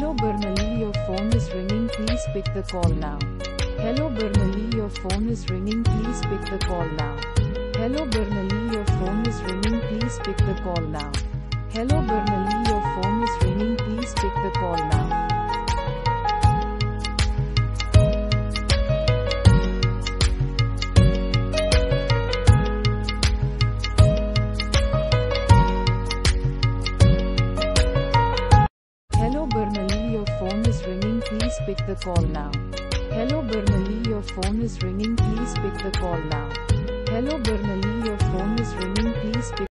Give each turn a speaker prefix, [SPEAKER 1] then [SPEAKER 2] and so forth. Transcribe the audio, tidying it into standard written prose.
[SPEAKER 1] Hello Barnali, your phone is ringing, please pick the call now. Hello Barnali, your phone is ringing, please pick the call now. Hello Barnali, your phone is ringing, please pick the call now. Hello Barnali, your phone is ringing, please pick the call now. Hello Barnali, your phone is ringing, please pick the call now. Hello Barnali, your phone is ringing, please pick the call now. Hello Barnali, your phone is ringing, please pick